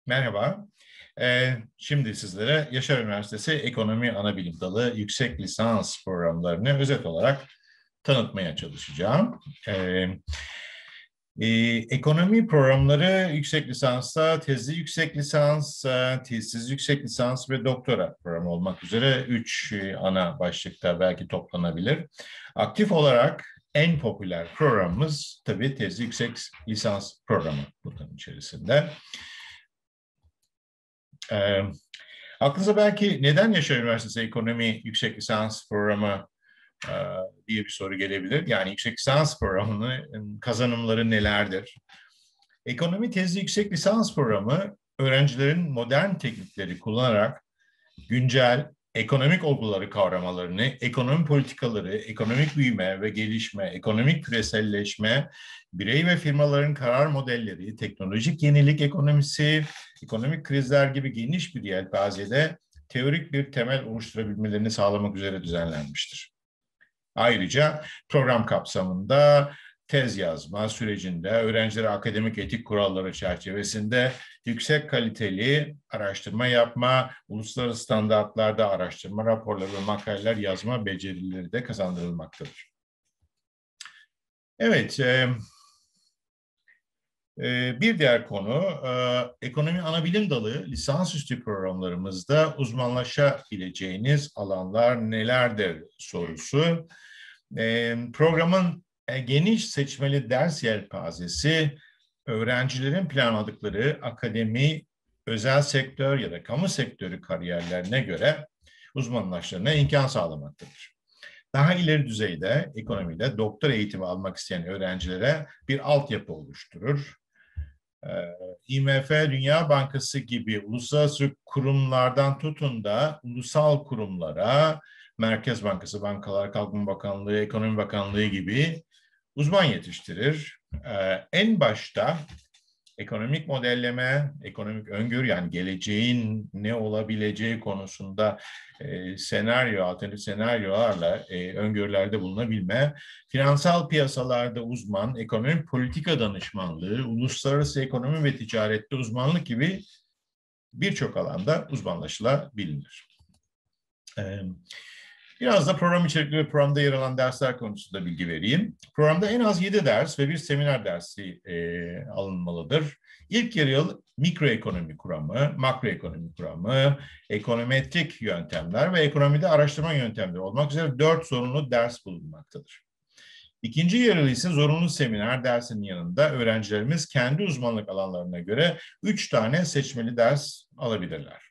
Merhaba. Şimdi sizlere Yaşar Üniversitesi Ekonomi Anabilim Dalı yüksek lisans programlarını özet olarak tanıtmaya çalışacağım. Ee, Ekonomi programları yüksek lisansta tezli yüksek lisans, tezsiz yüksek lisans ve doktora programı olmak üzere 3 ana başlıkta belki toplanabilir. Aktif olarak en popüler programımız tabii tezli yüksek lisans programı bunun içerisinde. Aklınıza belki neden Yaşar Üniversitesi Ekonomi Yüksek Lisans Programı e, diye bir soru gelebilir. Yani yüksek lisans programının kazanımları nelerdir? Ekonomi tezli yüksek lisans programı öğrencilerin modern teknikleri kullanarak güncel ekonomik olguları kavramalarını, ekonomi politikaları, ekonomik büyüme ve gelişme, ekonomik küreselleşme, birey ve firmaların karar modelleri, teknolojik yenilik ekonomisi, ekonomik krizler gibi geniş bir yelpazede teorik bir temel oluşturabilmelerini sağlamak üzere düzenlenmiştir. Ayrıca program kapsamında tez yazma sürecinde öğrencilere akademik etik kuralları çerçevesinde yüksek kaliteli araştırma yapma, uluslararası standartlarda araştırma raporları ve makaleler yazma becerileri de kazandırılmaktadır. Evet, bir diğer konu, ekonomi anabilim dalı lisansüstü programlarımızda uzmanlaşabileceğiniz alanlar nelerdir sorusu. Programın geniş seçmeli ders yelpazesi öğrencilerin planladıkları akademi, özel sektör ya da kamu sektörü kariyerlerine göre uzmanlaşmalarına imkan sağlamaktadır. Daha ileri düzeyde ekonomide doktora eğitimi almak isteyen öğrencilere bir altyapı oluşturur. IMF, Dünya Bankası gibi uluslararası kurumlardan tutun da ulusal kurumlara, Merkez Bankası, Bankalar, Kalkınma Bakanlığı, Ekonomi Bakanlığı gibi uzman yetiştirir. En başta ekonomik modelleme, ekonomik öngörü yani geleceğin ne olabileceği konusunda alternatif senaryolarla öngörülerde bulunabilme, finansal piyasalarda uzman, ekonomik politika danışmanlığı, uluslararası ekonomi ve ticarette uzmanlık gibi birçok alanda uzmanlaşılabilir. Biraz da program içerikli ve programda yer alan dersler konusunda bilgi vereyim. Programda en az 7 ders ve bir seminer dersi alınmalıdır. İlk yarı yıl mikroekonomi kuramı, makroekonomi kuramı, ekonometrik yöntemler ve ekonomide araştırma yöntemleri olmak üzere 4 zorunlu ders bulunmaktadır. İkinci yarı yıl ise zorunlu seminer dersinin yanında öğrencilerimiz kendi uzmanlık alanlarına göre 3 tane seçmeli ders alabilirler.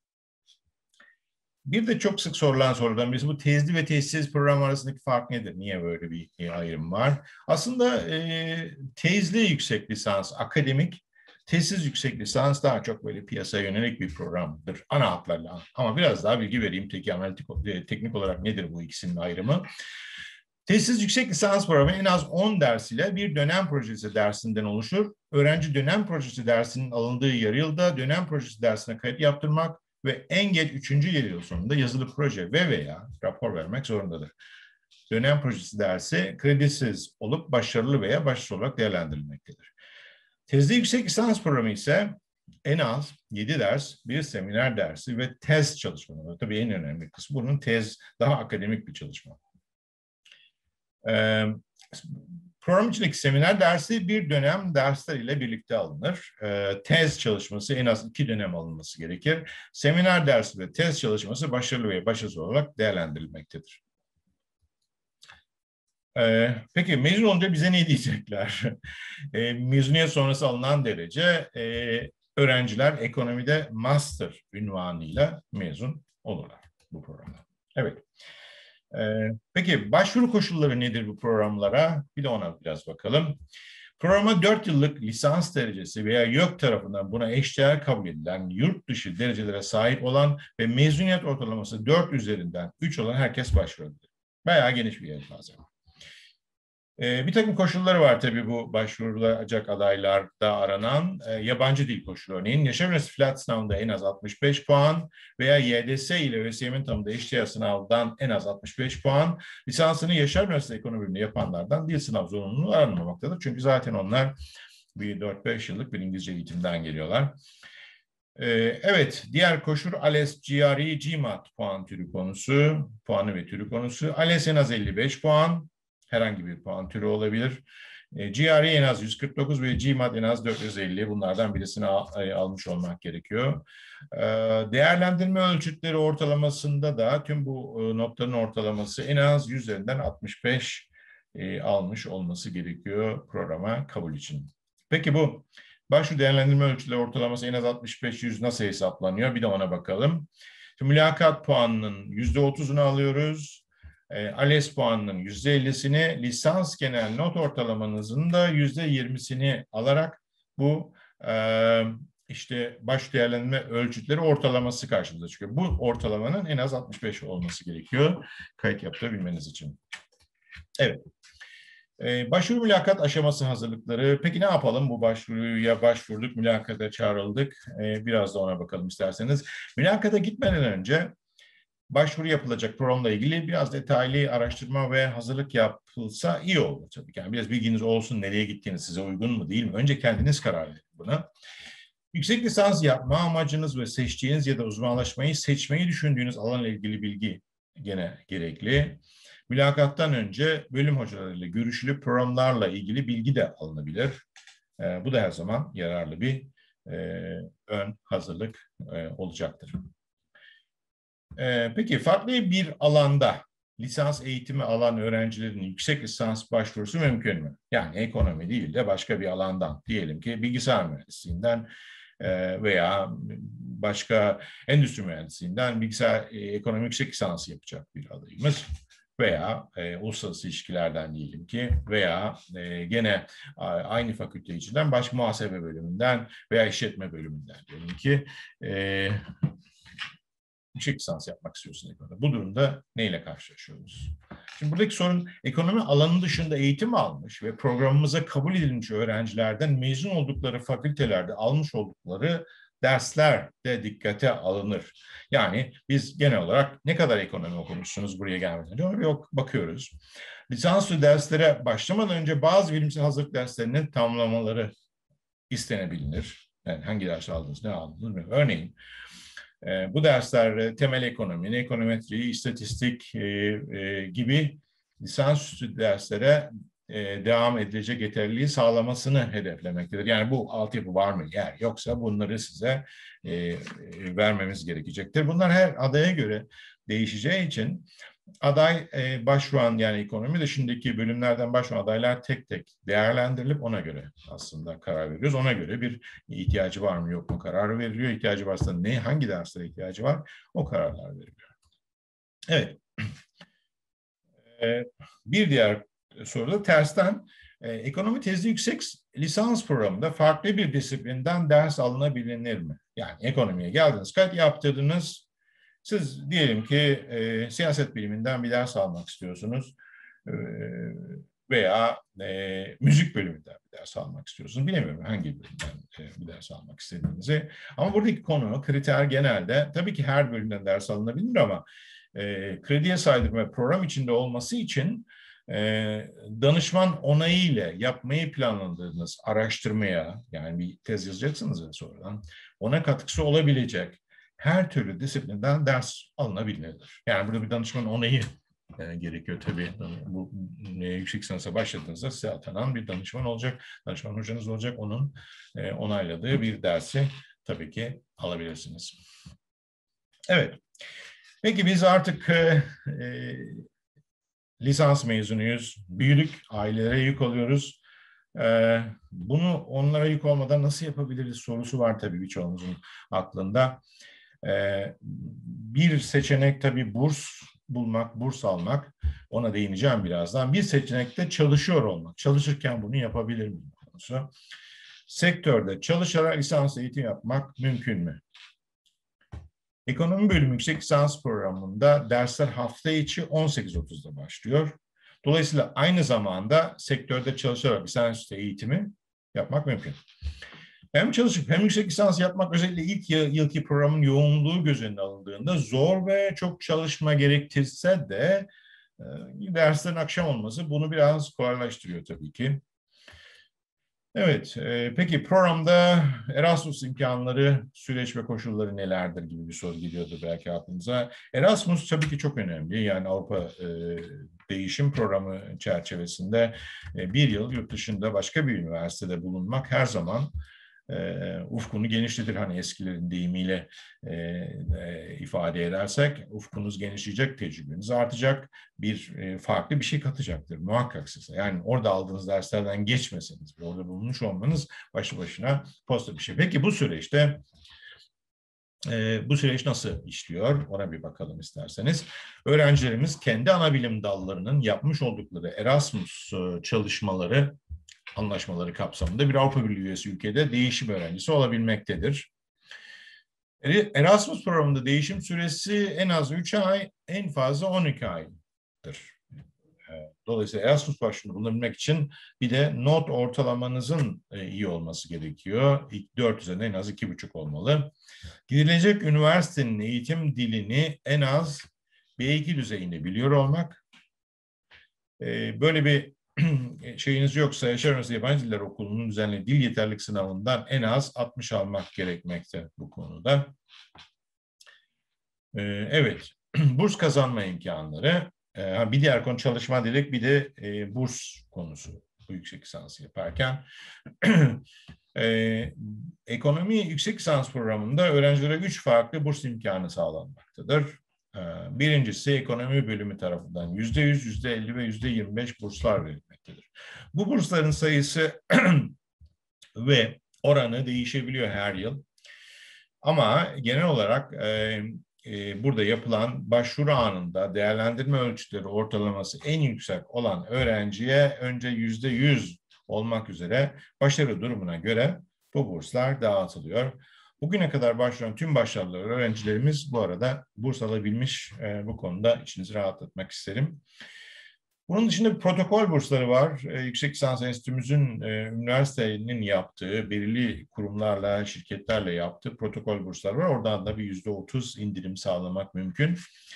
Bir de çok sık sorulan sorudan birisi bu tezli ve tezsiz program arasındaki fark nedir? Niye böyle bir ayrım var? Aslında tezli yüksek lisans akademik, tezsiz yüksek lisans daha çok böyle piyasaya yönelik bir programdır ana hatlarla. Ama biraz daha bilgi vereyim teknik olarak nedir bu ikisinin ayrımı? Tezsiz yüksek lisans programı en az 10 ders ile bir dönem projesi dersinden oluşur. Öğrenci dönem projesi dersinin alındığı yarı yılda dönem projesi dersine kayıt yaptırmak ve en geç 3. yarı yıl sonunda yazılı proje veya rapor vermek zorundadır. Dönem projesi dersi kredisiz olup başarılı veya başarısız olarak değerlendirilmektedir. Tezli yüksek lisans programı ise en az 7 ders, bir seminer dersi ve tez çalışmaları. Tabii en önemli kısmı bunun tez, daha akademik bir çalışma. Program içindeki seminer dersi bir dönem dersler ile birlikte alınır. Tez çalışması en az 2 dönem alınması gerekir. Seminer dersi ve tez çalışması başarılı ve başarısız olarak değerlendirilmektedir. Peki mezun olunca bize ne diyecekler? Mezuniyet sonrası alınan derece öğrenciler ekonomide master unvanıyla mezun olurlar bu programda. Evet. Peki başvuru koşulları nedir bu programlara? Bir de ona biraz bakalım. Programa 4 yıllık lisans derecesi veya YÖK tarafından buna eşdeğer kabul edilen yurt dışı derecelere sahip olan ve mezuniyet ortalaması 4 üzerinden 3 olan herkes başvurabilir. Bayağı geniş bir yelpaze. Bir takım koşulları var tabii bu başvurulacak adaylarda aranan. Yabancı dil koşulu örneğin. Yaşar Üniversitesi FLAT sınavında en az 65 puan veya YDS ile ÖSYM'nin tanımda eşdeğer sınavdan en az 65 puan. Lisansını Yaşar Üniversitesi Ekonomi Bölümünde yapanlardan dil sınav zorunluluğu aranmamaktadır. Çünkü zaten onlar bir 4-5 yıllık bir İngilizce eğitimden geliyorlar. Evet, diğer koşul ALES, GRE, GMAT puan türü konusu, puanı ve türü konusu. ALES en az 55 puan, herhangi bir puan türü olabilir. GRE en az 149 ve GMAT en az 450. Bunlardan birisini almış olmak gerekiyor. Değerlendirme ölçütleri ortalamasında da tüm bu notların ortalaması en az 100 üzerinden 65 almış olması gerekiyor programa kabul için. Peki bu başvuru değerlendirme ölçütleri ortalaması en az 65-100 nasıl hesaplanıyor? Bir de ona bakalım. Şimdi mülakat puanının %30'unu alıyoruz. ALES puanının %50'sini, lisans genel not ortalamanızın da %20'sini alarak bu işte baş değerlendirme ölçütleri ortalaması karşımıza çıkıyor. Bu ortalamanın en az 65 olması gerekiyor kayıt yaptırabilmeniz için. Evet. Başvuru mülakat aşaması hazırlıkları. Peki ne yapalım? Bu başvuruya başvurduk, mülakata çağrıldık. Biraz da ona bakalım isterseniz. Mülakata gitmeden önce başvuru yapılacak programla ilgili biraz detaylı araştırma ve hazırlık yapılsa iyi olur tabii ki. Yani biraz bilginiz olsun, nereye gittiğiniz size uygun mu değil mi? Önce kendiniz karar verin buna. Yüksek lisans yapma amacınız ve seçtiğiniz ya da uzmanlaşmayı seçmeyi düşündüğünüz alanla ilgili bilgi gene gerekli. Mülakattan önce bölüm hocalarıyla görüşülüp programlarla ilgili bilgi de alınabilir. Bu da her zaman yararlı bir ön hazırlık olacaktır. Peki farklı bir alanda lisans eğitimi alan öğrencilerin yüksek lisans başvurusu mümkün mü? Yani ekonomi değil de başka bir alandan, diyelim ki bilgisayar mühendisliğinden veya başka endüstri mühendisliğinden bilgisayar ekonomi yüksek lisansı yapacak bir adayımız veya uluslararası ilişkilerden diyelim ki veya gene aynı fakülte içinden başka muhasebe bölümünden veya işletme bölümünden diyelim ki yüksek lisans yapmak istiyorsun ekonomi. Bu durumda neyle karşılaşıyoruz? Şimdi buradaki sorun ekonomi alanı dışında eğitim almış ve programımıza kabul edilmiş öğrencilerden mezun oldukları fakültelerde almış oldukları dersler de dikkate alınır. Yani biz genel olarak ne kadar ekonomi okumuşsunuz buraya gelmeden önce bir bakıyoruz. Lisansüstü derslere başlamadan önce bazı bilimsel hazırlık derslerinin tamamlamaları istenebilir. Yani hangi ders aldınız, ne aldınız bilmiyorum. Örneğin bu dersler temel ekonomi, ekonometri, istatistik gibi lisansüstü derslere devam edilecek yeterliliği sağlamasını hedeflemektedir. Yani bu altyapı var mı? Eğer yoksa bunları size vermemiz gerekecektir. Bunlar her adaya göre değişeceği için aday başvuran yani ekonomi dışındaki bölümlerden başvuran adaylar tek tek değerlendirilip ona göre aslında karar veriyoruz. Ona göre bir ihtiyacı var mı yok mu kararı veriliyor. İhtiyacı varsa hangi derslere ihtiyacı var o kararlar veriliyor. Evet. Bir diğer soruda tersten ekonomi tezli yüksek lisans programında farklı bir disiplinden ders alınabilir mi? Yani ekonomiye geldiniz, kayıt yaptırdınız. Siz diyelim ki siyaset biliminden bir ders almak istiyorsunuz veya müzik bölümünden bir ders almak istiyorsunuz. Bilemiyorum hangi bölümden bir ders almak istediğinizi. Ama buradaki konu, kriter genelde tabii ki her bölümden ders alınabilir ama krediye saydırma program içinde olması için danışman onayı ile yapmayı planladığınız araştırmaya yani bir tez yazacaksınız ya sonradan ona katkısı olabilecek her türlü disiplinden ders alınabilir. Yani burada bir danışman onayı gerekiyor tabii. Bu yüksek lisansa başladığınızda size atanan bir danışman olacak. Danışman hocanız olacak. Onun onayladığı bir dersi tabii ki alabilirsiniz. Evet. Peki biz artık lisans mezunuyuz. Büyüdük. Ailelere yük oluyoruz. Bunu onlara yük olmadan nasıl yapabiliriz sorusu var tabii birçoğumuzun aklında. Bir seçenek tabii burs bulmak, burs almak. Ona değineceğim birazdan. Bir seçenek de çalışıyor olmak. Çalışırken bunu yapabilir miyim konusu. Sektörde çalışarak lisans eğitim yapmak mümkün mü? Ekonomi bölümü yüksek lisans programında dersler hafta içi 18.30'da başlıyor. Dolayısıyla aynı zamanda sektörde çalışarak lisansüstü eğitimi yapmak mümkün. Hem çalışıp hem yüksek lisans yapmak özellikle ilk yılki programın yoğunluğu göz önüne alındığında zor ve çok çalışma gerektirse de derslerin akşam olması bunu biraz kolaylaştırıyor tabii ki. Evet, peki programda Erasmus imkanları, süreç ve koşulları nelerdir gibi bir soru geliyordu belki aklınıza. Erasmus tabii ki çok önemli. Yani Avrupa Değişim Programı çerçevesinde bir yıl yurt dışında başka bir üniversitede bulunmak her zaman ufkunu genişletir. Hani eskilerin deyimiyle ifade edersek ufkunuz genişleyecek, tecrübeniz artacak, farklı bir şey katacaktır muhakkak size. Yani orada aldığınız derslerden geçmeseniz, orada bulunmuş olmanız başlı başına pozitif bir şey. Peki bu süreç nasıl işliyor? Ona bir bakalım isterseniz. Öğrencilerimiz kendi ana bilim dallarının yapmış oldukları Erasmus çalışmaları, anlaşmaları kapsamında bir Avrupa Birliği üyesi ülkede değişim öğrencisi olabilmektedir. Erasmus programında değişim süresi en az 3 ay, en fazla 12 aydır. Dolayısıyla Erasmus başvurunu bulunabilmek için bir de not ortalamanızın iyi olması gerekiyor. 4 üzerinden en az 2,5 olmalı. Gidilecek üniversitenin eğitim dilini en az B2 düzeyinde biliyor olmak. Böyle bir şeyiniz yoksa Yaşar Üniversitesi Yabancı Diller Okulu'nun düzenlediği dil yeterlilik sınavından en az 60 almak gerekmekte bu konuda. Evet, burs kazanma imkanları. Bir diğer konu çalışma dedik, bir de burs konusu bu yüksek lisansı yaparken. Ekonomi yüksek lisans programında öğrencilere 3 farklı burs imkanı sağlanmaktadır. Birincisi ekonomi bölümü tarafından %100, %50 ve %25 burslar verilmektedir. Bu bursların sayısı ve oranı değişebiliyor her yıl. Ama genel olarak burada yapılan başvuru anında değerlendirme ölçütleri ortalaması en yüksek olan öğrenciye önce %100 olmak üzere başarı durumuna göre bu burslar dağıtılıyor. Bugüne kadar başvuran tüm başarılı öğrencilerimiz bu arada burs alabilmiş. Bu konuda içinizi rahatlatmak isterim. Bunun dışında bir protokol bursları var. Yüksek Lisans Enstitümüzün üniversitenin yaptığı, belirli kurumlarla, şirketlerle yaptığı protokol bursları var. Oradan da bir %30 indirim sağlamak mümkün.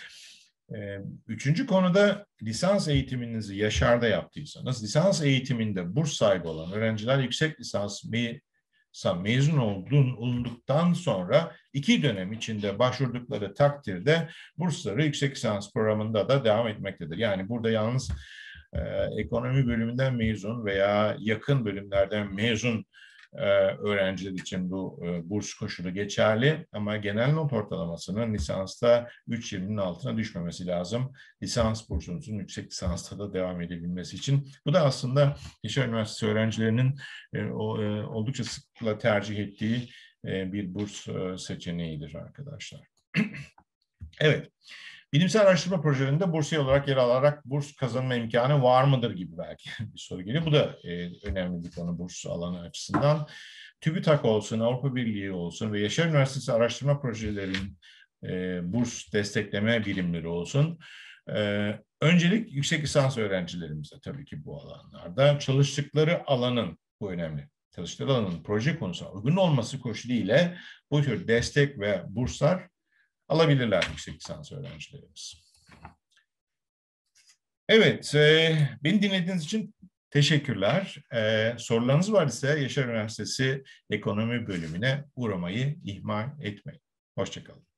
Üçüncü konuda lisans eğitiminizi Yaşar'da yaptıysanız, lisans eğitiminde burs sahibi olan öğrenciler yüksek lisans mezun olunduktan sonra 2 dönem içinde başvurdukları takdirde bursları yüksek lisans programında da devam etmektedir. Yani burada yalnız ekonomi bölümünden mezun veya yakın bölümlerden mezun öğrenciler için bu burs koşulu geçerli ama genel not ortalamasının lisansta 3,20'nin altına düşmemesi lazım. Lisans bursunuzun yüksek lisansta da devam edebilmesi için. Bu da aslında Yaşar Üniversitesi öğrencilerinin oldukça sıklıkla tercih ettiği bir burs seçeneğidir arkadaşlar. Evet. Bilimsel araştırma projelerinde bursiyer olarak yer alarak burs kazanma imkanı var mıdır gibi belki bir soru geliyor. Bu da önemli bir konu burs alanı açısından. TÜBİTAK olsun, Avrupa Birliği olsun ve Yaşar Üniversitesi araştırma projelerinin burs destekleme birimleri olsun. Öncelik yüksek lisans öğrencilerimize tabii ki bu alanlarda. Çalıştıkları alanın, bu önemli, çalıştıkları alanın proje konusuna uygun olması koşuluyla bu tür destek ve burslar alabilirler yüksek lisans öğrencilerimiz. Evet, beni dinlediğiniz için teşekkürler. Sorularınız var ise Yaşar Üniversitesi Ekonomi Bölümüne uğramayı ihmal etmeyin. Hoşça kalın.